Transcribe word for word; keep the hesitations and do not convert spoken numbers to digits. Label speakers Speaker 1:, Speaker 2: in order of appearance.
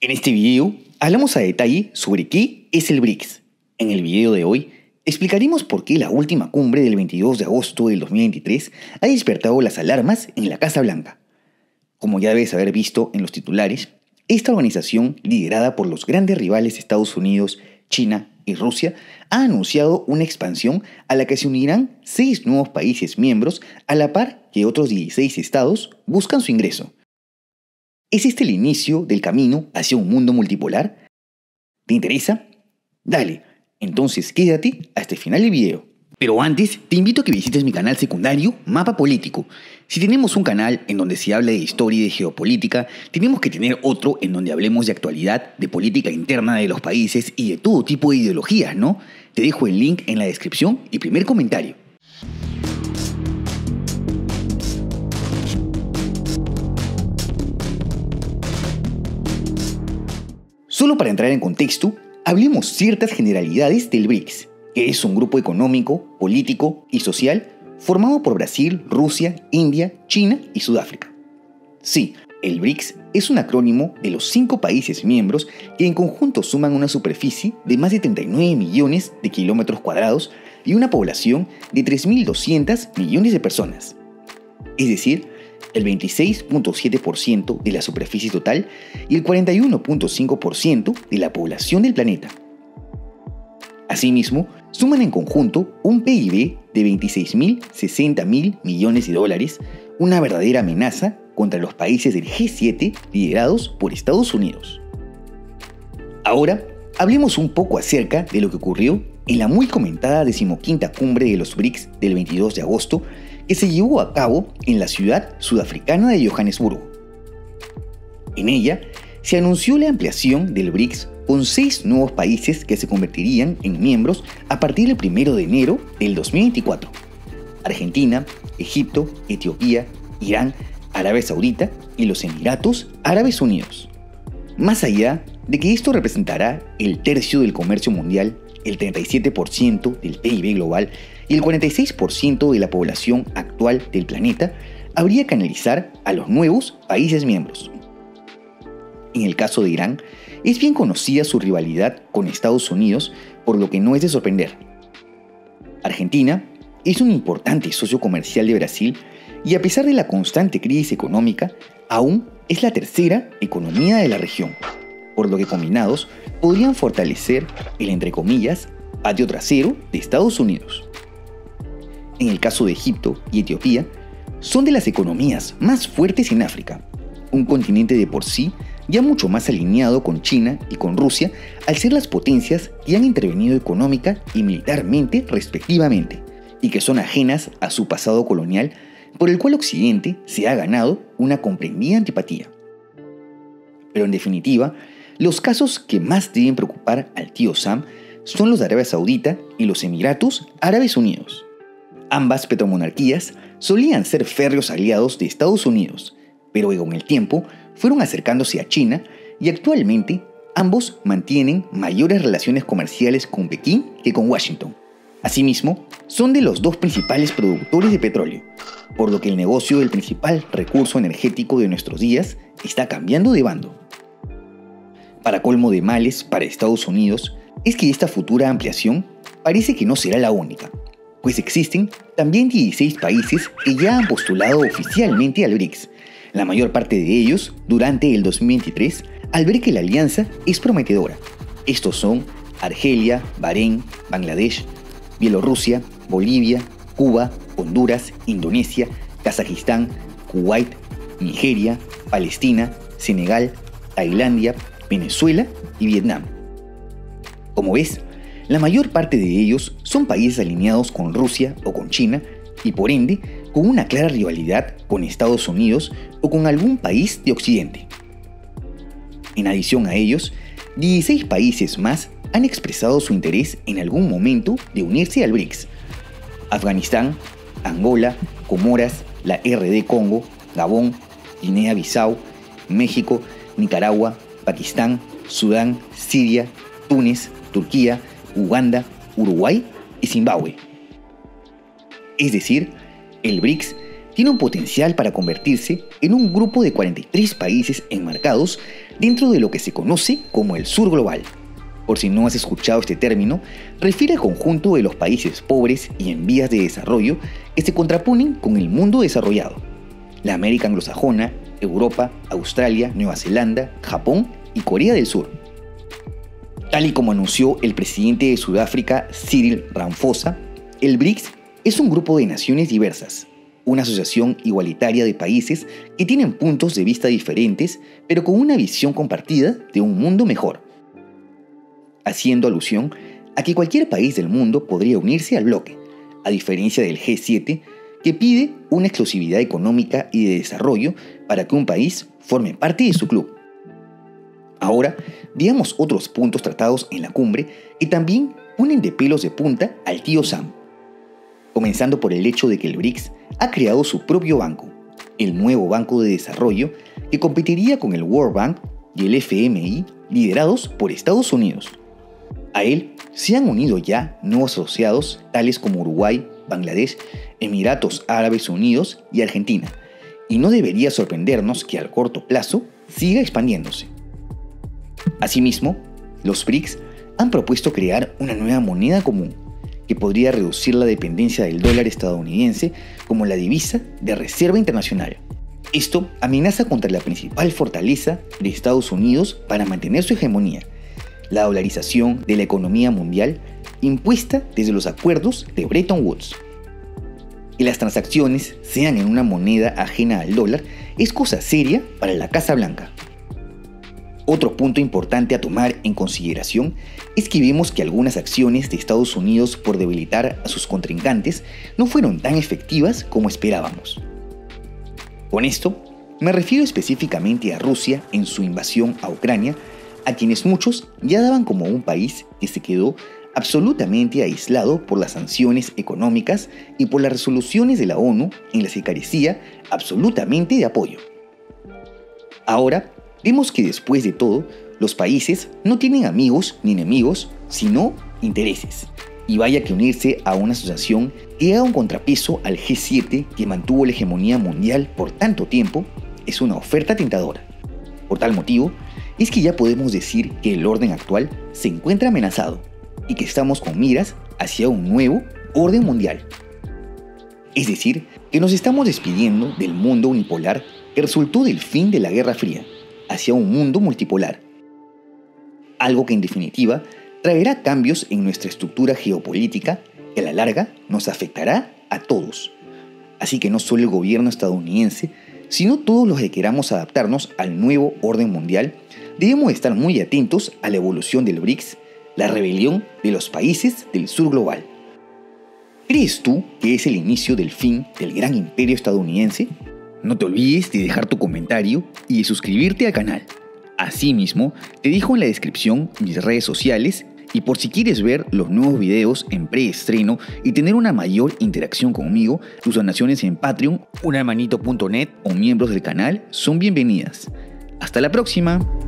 Speaker 1: En este video hablamos a detalle sobre qué es el BRICS. En el video de hoy explicaremos por qué la última cumbre del veintidós de agosto del dos mil veintitrés ha despertado las alarmas en la Casa Blanca. Como ya debes haber visto en los titulares, esta organización, liderada por los grandes rivales de Estados Unidos, China y Rusia, ha anunciado una expansión a la que se unirán seis nuevos países miembros a la par que otros dieciséis estados buscan su ingreso. ¿Es este el inicio del camino hacia un mundo multipolar? ¿Te interesa? Dale, entonces quédate hasta el final del video. Pero antes, te invito a que visites mi canal secundario Mapa Político. Si tenemos un canal en donde se habla de historia y de geopolítica, tenemos que tener otro en donde hablemos de actualidad, de política interna de los países y de todo tipo de ideologías, ¿no? Te dejo el link en la descripción y primer comentario. Solo para entrar en contexto, hablemos ciertas generalidades del BRICS, que es un grupo económico, político y social formado por Brasil, Rusia, India, China y Sudáfrica. Sí, el BRICS es un acrónimo de los cinco países miembros que en conjunto suman una superficie de más de treinta y nueve millones de kilómetros cuadrados y una población de tres mil doscientos millones de personas. Es decir, el veintiséis punto siete por ciento de la superficie total y el cuarenta y uno punto cinco por ciento de la población del planeta. Asimismo, suman en conjunto un P I B de veintiséis mil sesenta mil millones de dólares, una verdadera amenaza contra los países del G siete liderados por Estados Unidos. Ahora, hablemos un poco acerca de lo que ocurrió en la muy comentada decimoquinta cumbre de los BRICS del veintidós de agosto, que se llevó a cabo en la ciudad sudafricana de Johannesburgo. En ella, se anunció la ampliación del BRICS con seis nuevos países que se convertirían en miembros a partir del primero de enero del dos mil veinticuatro. Argentina, Egipto, Etiopía, Irán, Arabia Saudita y los Emiratos Árabes Unidos. Más allá de que esto representará el tercio del comercio mundial, el treinta y siete por ciento del P I B global y el cuarenta y seis por ciento de la población actual del planeta, habría que analizar a los nuevos países miembros. En el caso de Irán, es bien conocida su rivalidad con Estados Unidos, por lo que no es de sorprender. Argentina es un importante socio comercial de Brasil y a pesar de la constante crisis económica, aún es la tercera economía de la región, por lo que combinados podrían fortalecer el, entre comillas, patio trasero de Estados Unidos. En el caso de Egipto y Etiopía, son de las economías más fuertes en África, un continente de por sí ya mucho más alineado con China y con Rusia al ser las potencias que han intervenido económica y militarmente respectivamente, y que son ajenas a su pasado colonial, por el cual Occidente se ha ganado una comprendida antipatía. Pero en definitiva, los casos que más deben preocupar al tío Sam son los de Arabia Saudita y los Emiratos Árabes Unidos. Ambas petromonarquías solían ser férreos aliados de Estados Unidos, pero con el tiempo fueron acercándose a China y actualmente ambos mantienen mayores relaciones comerciales con Pekín que con Washington. Asimismo, son de los dos principales productores de petróleo, por lo que el negocio del principal recurso energético de nuestros días está cambiando de bando. Para colmo de males para Estados Unidos, es que esta futura ampliación parece que no será la única, pues existen también dieciséis países que ya han postulado oficialmente al BRICS, la mayor parte de ellos durante el dos mil veintitrés, al ver que la alianza es prometedora. Estos son Argelia, Bahrein, Bangladesh, Bielorrusia, Bolivia, Cuba, Honduras, Indonesia, Kazajistán, Kuwait, Nigeria, Palestina, Senegal, Tailandia, Venezuela y Vietnam. Como ves, la mayor parte de ellos son países alineados con Rusia o con China y por ende con una clara rivalidad con Estados Unidos o con algún país de Occidente. En adición a ellos, dieciséis países más han expresado su interés en algún momento de unirse al BRICS. Afganistán, Angola, Comoras, la R D Congo, Gabón, Guinea-Bissau, México, Nicaragua, Pakistán, Sudán, Siria, Túnez, Turquía, Uganda, Uruguay y Zimbabue. Es decir, el BRICS tiene un potencial para convertirse en un grupo de cuarenta y tres países enmarcados dentro de lo que se conoce como el Sur Global. Por si no has escuchado este término, refiere al conjunto de los países pobres y en vías de desarrollo que se contraponen con el mundo desarrollado: la América anglosajona, Europa, Australia, Nueva Zelanda, Japón y Corea del Sur. Tal y como anunció el presidente de Sudáfrica, Cyril Ramaphosa, el BRICS es un grupo de naciones diversas, una asociación igualitaria de países que tienen puntos de vista diferentes, pero con una visión compartida de un mundo mejor, haciendo alusión a que cualquier país del mundo podría unirse al bloque, a diferencia del G siete, que pide una exclusividad económica y de desarrollo para que un país forme parte de su club. Ahora, veamos otros puntos tratados en la cumbre que también ponen de pelos de punta al tío Sam. Comenzando por el hecho de que el BRICS ha creado su propio banco, el nuevo Banco de Desarrollo, que competiría con el World Bank y el F M I, liderados por Estados Unidos. A él se han unido ya nuevos asociados tales como Uruguay, Bangladesh, Emiratos Árabes Unidos y Argentina, y no debería sorprendernos que al corto plazo siga expandiéndose. Asimismo, los BRICS han propuesto crear una nueva moneda común que podría reducir la dependencia del dólar estadounidense como la divisa de reserva internacional. Esto amenaza contra la principal fortaleza de Estados Unidos para mantener su hegemonía: la dolarización de la economía mundial impuesta desde los acuerdos de Bretton Woods. Que las transacciones sean en una moneda ajena al dólar es cosa seria para la Casa Blanca. Otro punto importante a tomar en consideración es que vemos que algunas acciones de Estados Unidos por debilitar a sus contrincantes no fueron tan efectivas como esperábamos. Con esto, me refiero específicamente a Rusia en su invasión a Ucrania, a quienes muchos ya daban como un país que se quedó absolutamente aislado por las sanciones económicas y por las resoluciones de la ONU en las que carecía absolutamente de apoyo. Ahora, vemos que después de todo, los países no tienen amigos ni enemigos, sino intereses. Y vaya que unirse a una asociación que haga un contrapeso al G siete que mantuvo la hegemonía mundial por tanto tiempo es una oferta tentadora. Por tal motivo, es que ya podemos decir que el orden actual se encuentra amenazado y que estamos con miras hacia un nuevo orden mundial. Es decir, que nos estamos despidiendo del mundo unipolar que resultó del fin de la Guerra Fría, hacia un mundo multipolar. Algo que en definitiva traerá cambios en nuestra estructura geopolítica que a la larga nos afectará a todos. Así que no solo el gobierno estadounidense, sino todos los que queramos adaptarnos al nuevo orden mundial, debemos estar muy atentos a la evolución del BRICS, la rebelión de los países del sur global. ¿Crees tú que es el inicio del fin del gran imperio estadounidense? No te olvides de dejar tu comentario y de suscribirte al canal. Asimismo, te dejo en la descripción mis redes sociales y por si quieres ver los nuevos videos en preestreno y tener una mayor interacción conmigo, tus donaciones en Patreon, unhermanito punto net o miembros del canal son bienvenidas. ¡Hasta la próxima!